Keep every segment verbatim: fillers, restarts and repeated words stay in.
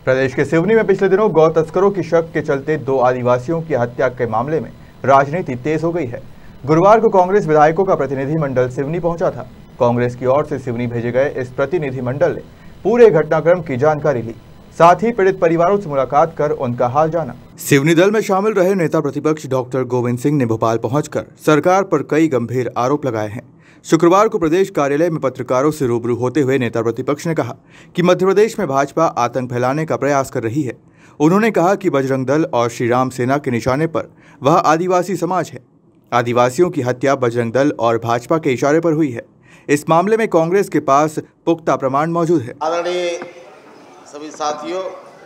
प्रदेश के सिवनी में पिछले दिनों गौ तस्करों की शक के चलते दो आदिवासियों की हत्या के मामले में राजनीति तेज हो गई है। गुरुवार को कांग्रेस विधायकों का प्रतिनिधिमंडल सिवनी पहुंचा था। कांग्रेस की ओर से सिवनी भेजे गए इस प्रतिनिधिमंडल ने पूरे घटनाक्रम की जानकारी ली, साथ ही पीड़ित परिवारों से मुलाकात कर उनका हाल जाना। सिवनी दल में शामिल रहे नेता प्रतिपक्ष डॉक्टर गोविंद सिंह ने भोपाल पहुंचकर सरकार पर कई गंभीर आरोप लगाए हैं। शुक्रवार को प्रदेश कार्यालय में पत्रकारों से रूबरू होते हुए नेता प्रतिपक्ष ने कहा कि मध्य प्रदेश में भाजपा आतंक फैलाने का प्रयास कर रही है। उन्होंने कहा कि बजरंग दल और श्री राम सेना के निशाने पर वह आदिवासी समाज है। आदिवासियों की हत्या बजरंग दल और भाजपा के इशारे पर हुई है। इस मामले में कांग्रेस के पास पुख्ता प्रमाण मौजूद है। आदरणीय सभी साथियों,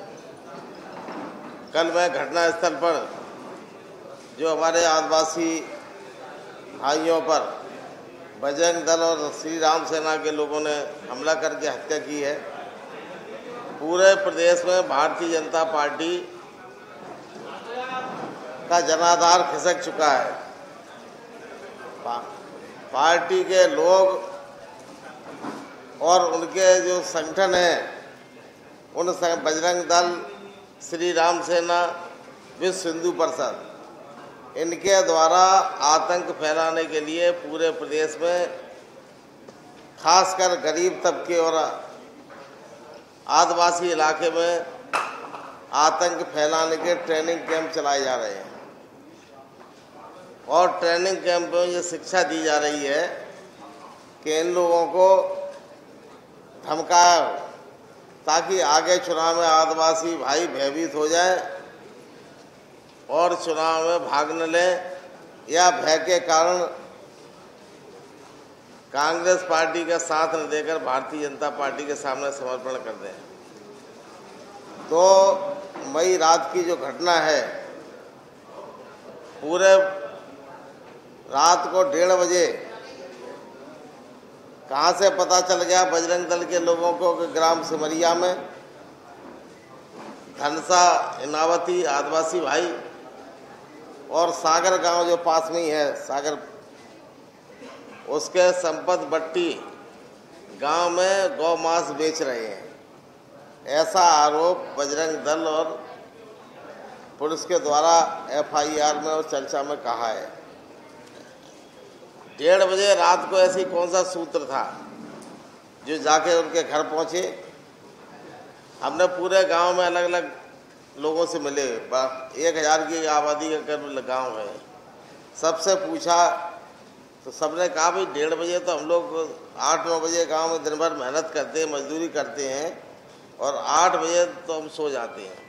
कल मैं घटनास्थल पर जो हमारे आदिवासी भाइयों पर बजरंग दल और श्री राम सेना के लोगों ने हमला करके हत्या की है, पूरे प्रदेश में भारतीय जनता पार्टी का जनाधार खिसक चुका है। पा, पार्टी के लोग और उनके जो संगठन हैं, उन बजरंग दल, श्री राम सेना, विश्व हिंदू परिषद, इनके द्वारा आतंक फैलाने के लिए पूरे प्रदेश में खासकर गरीब तबके और आदिवासी इलाके में आतंक फैलाने के ट्रेनिंग कैंप चलाए जा रहे हैं और ट्रेनिंग कैंप में ये शिक्षा दी जा रही है कि इन लोगों को धमकाया ताकि आगे चुनाव में आदिवासी भाई भयभीत हो जाए और चुनाव में भाग न लें या भय के कारण कांग्रेस पार्टी का साथ न देकर भारतीय जनता पार्टी के सामने समर्पण कर दें। तो मई रात की जो घटना है, पूरे रात को डेढ़ बजे कहाँ से पता चल गया बजरंग दल के लोगों को कि ग्राम सिमरिया में धनसा इनावती आदिवासी भाई और सागर गांव जो पास में ही है, सागर, उसके संपत बट्टी गांव में गौ मांस बेच रहे हैं, ऐसा आरोप बजरंग दल और पुलिस के द्वारा एफ आई आर में और चर्चा में कहा है। डेढ़ बजे रात को ऐसी कौन सा सूत्र था जो जाके उनके घर पहुंचे? हमने पूरे गांव में अलग अलग लोगों से मिले, एक हजार की आबादी का करीब गाँव है, सबसे पूछा तो सबने कहा भाई डेढ़ बजे तो हम लोग आठ नौ बजे गांव में दिन भर मेहनत करते हैं, मजदूरी करते हैं और आठ बजे तो हम सो जाते हैं।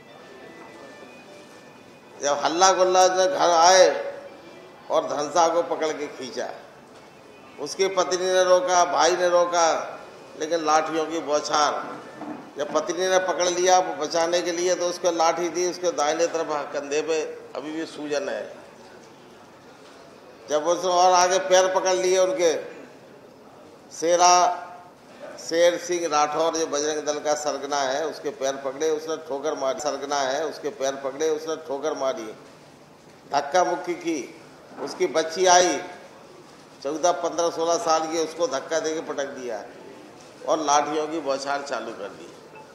जब हल्ला गुल्ला ने घर आए और धनसा को पकड़ के खींचा, उसकी पत्नी ने रोका, भाई ने रोका, लेकिन लाठियों की बौछार। जब पत्नी ने पकड़ लिया बचाने के लिए तो उसको लाठी दी, उसके दाहिने तरफ कंधे पे अभी भी सूजन है। जब उसने और आगे पैर पकड़ लिए उनके, शेरा शेर सिंह राठौर जो बजरंग दल का सरगना है, उसके पैर पकड़े, उसने ठोकर मारी। सरगना है, उसके पैर पकड़े, उसने ठोकर मारी, धक्का मुक्की की। उसकी बच्ची आई चौदह पंद्रह सोलह साल की, उसको धक्का देके पटक दिया और लाठियों की बौछार चालू कर दी।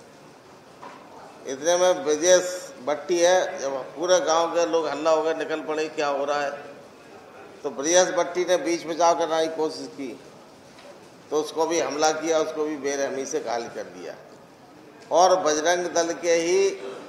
इतने में ब्रजेश भट्टी है, जब पूरे गांव के लोग हल्ला हो गए, निकल पड़े क्या हो रहा है, तो ब्रजेश भट्टी ने बीच बचाव करने की कोशिश की तो उसको भी हमला किया, उसको भी बेरहमी से घायल कर दिया। और बजरंग दल के ही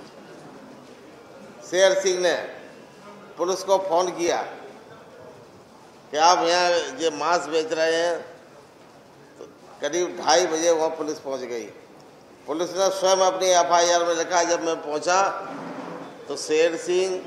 शेर सिंह ने पुलिस को फोन किया कि आप यहाँ ये मांस बेच रहे हैं। तो करीब ढाई बजे वहाँ पुलिस पहुँच गई। पुलिस ने स्वयं अपनी एफ आई आर में लिखा, जब मैं पहुँचा तो शेर सिंह,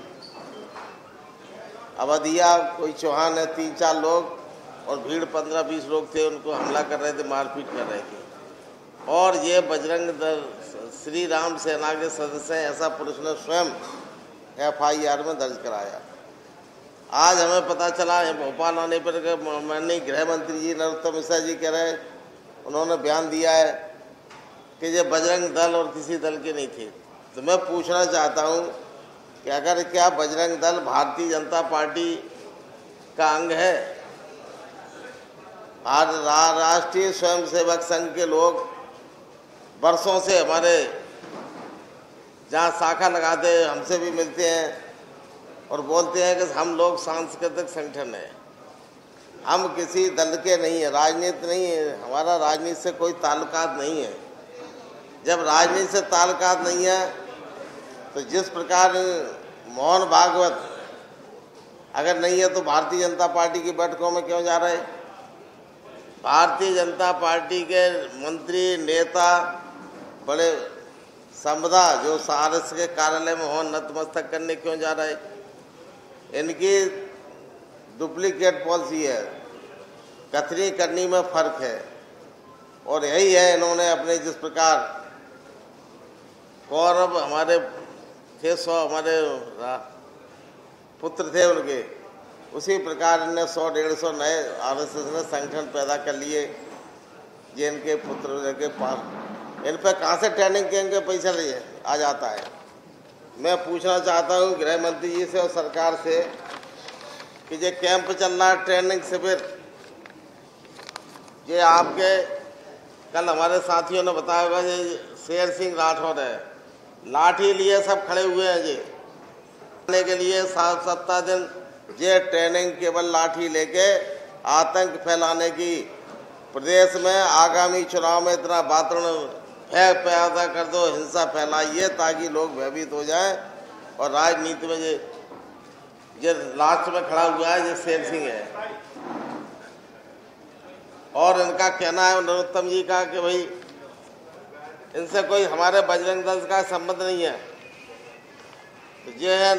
अवधिया, कोई चौहान है, तीन चार लोग और भीड़ पंद्रह बीस लोग थे, उनको हमला कर रहे थे, मारपीट कर रहे थे। और ये बजरंग दल श्री राम सेना के सदस्य हैं, ऐसा पुलिस ने स्वयं एफ आई आर में दर्ज कराया। आज हमें पता चला है भोपाल आने पर माननीय गृह मंत्री जी नरोत्तम मिश्रा जी कह रहे, उन्होंने बयान दिया है कि ये बजरंग दल और किसी दल के नहीं थे। तो मैं पूछना चाहता हूँ कि अगर क्या बजरंग दल भारतीय जनता पार्टी का अंग है? आज रा, राष्ट्रीय स्वयंसेवक संघ के लोग वर्षों से हमारे जहाँ शाखा लगाते हमसे भी मिलते हैं और बोलते हैं कि हम लोग सांस्कृतिक संगठन है, हम किसी दल के नहीं है, राजनीति नहीं है, हमारा राजनीति से कोई ताल्लुकात नहीं है। जब राजनीति से ताल्लुकात नहीं है तो जिस प्रकार मोहन भागवत अगर नहीं है तो भारतीय जनता पार्टी की बैठकों में क्यों जा रहे? भारतीय जनता पार्टी के मंत्री नेता बड़े संपदा जो सारस के कार्यालय में हो नतमस्तक करने क्यों जा रहे? इनकी डुप्लीकेट पॉलिसी है, कथनी करनी में फर्क है। और यही है, इन्होंने अपने जिस प्रकार कौरव हमारे थे, सौ हमारे पुत्र थे उनके, उसी प्रकार इनने सौ डेढ़ सौ नए आरएसएस ने संगठन पैदा कर लिए जो इनके पुत्र के पास। इन पर कहाँ से ट्रेनिंग के इनके पैसा लिए आ जाता है। मैं पूछना चाहता हूँ गृह मंत्री जी से और सरकार से कि ये कैंप चल रहा है, ट्रेनिंग शिविर, ये आपके कल हमारे साथियों ने बताया होगा, ये शेर सिंह राठौर है, लाठी लिए सब खड़े हुए हैं जी के लिए सात सप्ताह दिन ये ट्रेनिंग केवल लाठी लेके आतंक फैलाने की, प्रदेश में आगामी चुनाव में इतना वातावरण भय पैदा कर दो, हिंसा फैलाइए ताकि लोग भयभीत हो जाएं। और राजनीति में ये ये लास्ट में खड़ा हुआ है ये शेर सिंह है। और इनका कहना है नरोत्तम जी का कि भाई इनसे कोई हमारे बजरंग दल का संबंध नहीं है। तो ये है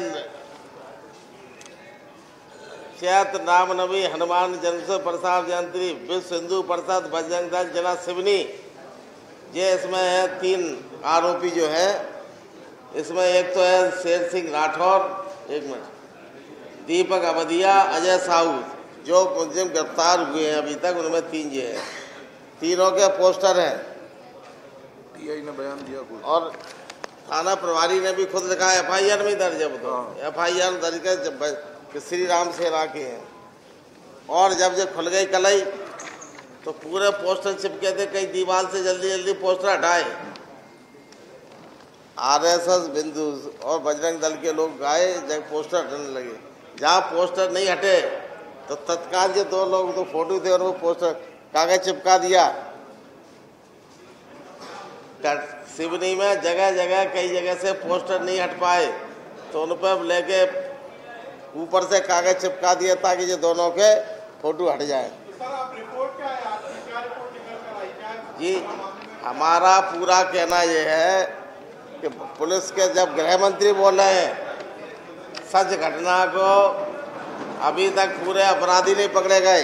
चैत रामनवमी हनुमान जन्मोत्सव प्रसाद जयंती विश्व हिंदू परिषद बजरंग दल जिला सिवनी, ये इसमें है तीन आरोपी जो है। इसमें एक तो है शेर सिंह राठौर, एक मिनट, दीपक अवधिया, अजय साहू, जो मुलजिम गिरफ्तार हुए हैं अभी तक, उनमें तीन ये हैं। तीनों के पोस्टर हैं, टीआई ने बयान दिया कुछ, और थाना प्रभारी ने भी खुद लिखा एफ आई आर में दर्ज है। तो एफ आई आर दर्ज कर श्री राम से राखे हैं। और जब जब खुल गई कलई तो पूरे पोस्टर चिपके थे, कई दीवार से जल्दी जल्दी पोस्टर हटाए। आरएसएस बिंदु और बजरंग दल के लोग गए, जब पोस्टर हटने लगे, जहाँ पोस्टर नहीं हटे तो तत्काल जो दो लोग तो फोटो थे और वो पोस्टर कागज चिपका दिया। सिवनी में जगह जगह कई जगह से पोस्टर नहीं हट पाए तो उन पर लेके ऊपर से कागज चिपका दिया ताकि ये दोनों के फोटो हट जाए। जी, हमारा पूरा कहना ये है कि पुलिस के जब गृह मंत्री बोल रहे हैं सच घटना को, अभी तक पूरे अपराधी नहीं पकड़े गए,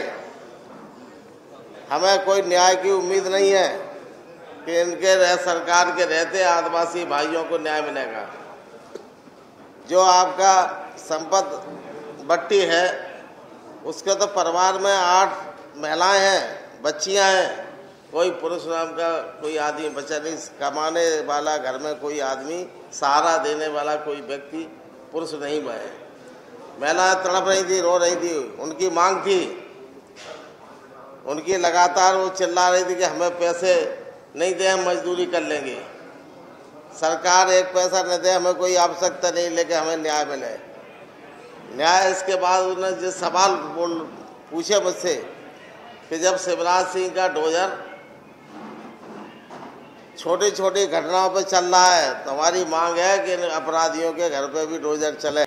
हमें कोई न्याय की उम्मीद नहीं है कि इनके रह सरकार के रहते आदिवासी भाइयों को न्याय मिलेगा। जो आपका संपत्ति बट्टी है उसके तो परिवार में आठ महिलाएं हैं, बच्चियां हैं, कोई पुरुष नाम का कोई आदमी बचा नहीं, कमाने वाला घर में कोई आदमी, सहारा देने वाला कोई व्यक्ति पुरुष नहीं है। महिलाएं तड़प रही थी, रो रही थी, उनकी मांग थी, उनकी लगातार वो चिल्ला रही थी कि हमें पैसे नहीं दे, हम मजदूरी कर लेंगे, सरकार एक पैसा न दे, हमें कोई आवश्यकता नहीं, लेकिन हमें न्याय मिले। न्याय इसके बाद उन्होंने जिस सवाल बोल पूछे मुझसे कि जब शिवराज सिंह का डोजर छोटी छोटी घटनाओं पर चल रहा है तो हमारी मांग है कि अपराधियों के घर पे भी डोजर चले।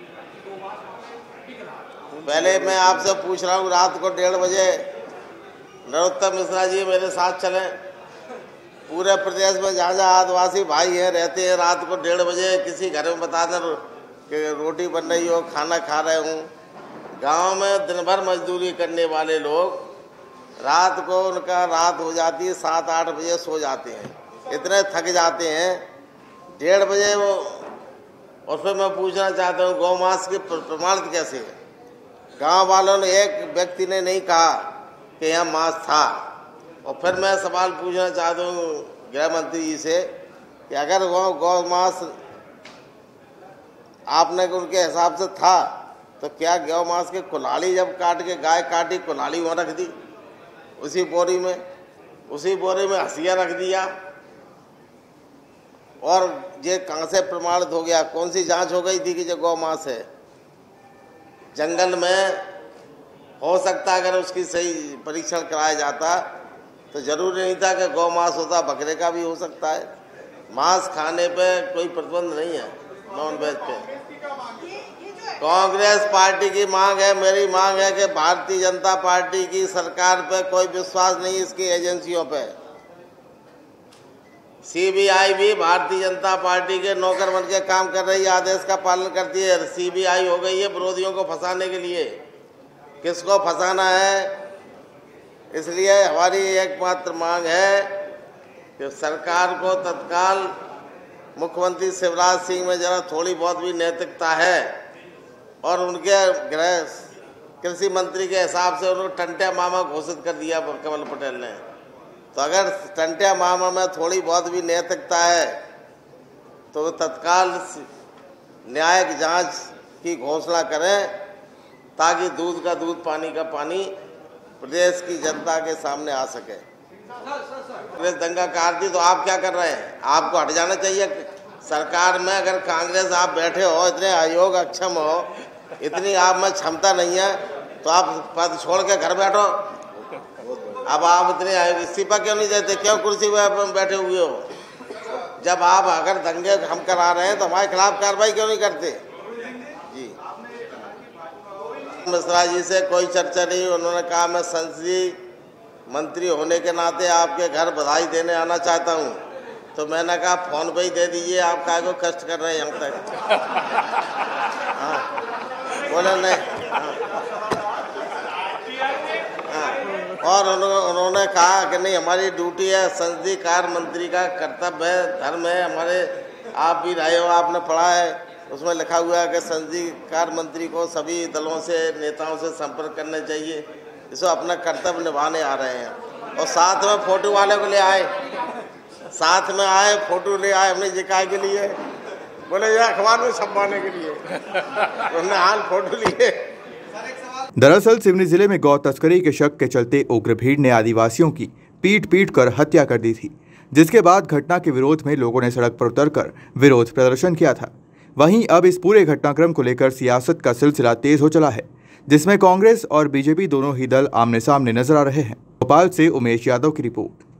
पहले मैं आपसे पूछ रहा हूँ, रात को डेढ़ बजे नरोत्तम मिश्रा जी मेरे साथ चलें। पूरे प्रदेश में जहाँ जहाँ आदिवासी भाई हैं रहते हैं, रात को डेढ़ बजे किसी घर में बता दें कि रोटी बन रही हो, खाना खा रहे हूँ। गांव में दिन भर मजदूरी करने वाले लोग रात को उनका रात हो जाती है, सात आठ बजे सो जाते हैं, इतने थक जाते हैं डेढ़ बजे वो। और फिर मैं पूछना चाहता हूँ गौ मांस के प्रमाणित कैसे है? गांव वालों ने, एक व्यक्ति ने नहीं कहा कि यहाँ मांस था। और फिर मैं सवाल पूछना चाहता हूँ गृह मंत्री जी से कि अगर गौ गौ मांस आपने उनके हिसाब से था तो क्या गौ मांस के कुल्हाड़ी जब काट के गाय काटी, कुल्हाड़ी वहाँ रख दी उसी बोरी में, उसी बोरी में हंसिया रख दिया और ये कहाँ से प्रमाणित हो गया? कौन सी जांच हो गई थी कि जो गौ मांस है? जंगल में हो सकता अगर उसकी सही परीक्षण कराया जाता तो जरूरी नहीं था कि गौ मांस होता, बकरे का भी हो सकता है। मांस खाने पे कोई प्रतिबंध नहीं है, नॉन वेज पे। कांग्रेस पार्टी की मांग है, मेरी मांग है कि भारतीय जनता पार्टी की सरकार पे कोई विश्वास नहीं, इसकी एजेंसियों पे। सीबीआई भी भारतीय जनता पार्टी के नौकर बन के काम कर रही है, आदेश का पालन करती है। सीबीआई हो गई है विरोधियों को फंसाने के लिए। किसको फंसाना है? इसलिए हमारी एकमात्र मांग है कि सरकार को तत्काल, मुख्यमंत्री शिवराज सिंह में जरा थोड़ी बहुत भी नैतिकता है और उनके गृह कृषि मंत्री के हिसाब से उन्होंने टंट्या मामा घोषित कर दिया कमल पटेल ने। तो अगर टंट्या मामा में थोड़ी बहुत भी नैतिकता है तो तत्काल न्यायिक जांच की घोषणा करें ताकि दूध का दूध, पानी का पानी प्रदेश की जनता के सामने आ सके। प्रदेश दंगा कार दी तो आप क्या कर रहे हैं? आपको हट जाना चाहिए सरकार में। अगर कांग्रेस आप बैठे हो, इतने आयोग अक्षम हो, इतनी आप में क्षमता नहीं है तो आप पद छोड़ के घर बैठो। अब आप इतने आयोग इस्तीफा क्यों नहीं देते? क्यों कुर्सी पर बैठे हुए हो? जब आप अगर दंगे हम करा रहे हैं तो हमारे खिलाफ कार्रवाई क्यों नहीं करते? जी मिश्रा जी से कोई चर्चा नहीं। उन्होंने कहा मैं संसदीय मंत्री होने के नाते आपके घर बधाई देने आना चाहता हूं। तो मैंने कहा फोन पे ही दे दीजिए, आप काहे को कष्ट कर रहे हैं यहाँ तक? हाँ बोले नहीं। हाँ, हाँ। और उन्होंने कहा कि नहीं हमारी ड्यूटी है, संसदीय कार्य मंत्री का कर्तव्य है, धर्म है हमारे। आप भी रहे हो, आपने पढ़ा है, उसमें लिखा हुआ है कि संसदीय कार्य मंत्री को सभी दलों से, नेताओं से संपर्क करने चाहिए। इसको अपना कर्तव्य निभाने आ रहे हैं। और साथ में फोटो वाले को ले आए, साथ में आए, फोटो ले आए अपनी जिकाई के लिए, बोले ये अखबार में छपवाने के लिए। उन्होंने हाल फोटो लिए। दरअसल सिवनी जिले में गौ तस्करी के शक के चलते उग्र भीड़ ने आदिवासियों की पीट पीट कर हत्या कर दी थी, जिसके बाद घटना के विरोध में लोगों ने सड़क पर उतरकर विरोध प्रदर्शन किया था। वहीं अब इस पूरे घटनाक्रम को लेकर सियासत का सिलसिला तेज हो चला है, जिसमें कांग्रेस और बीजेपी दोनों ही दल आमने सामने नजर आ रहे हैं। भोपाल से उमेश यादव की रिपोर्ट।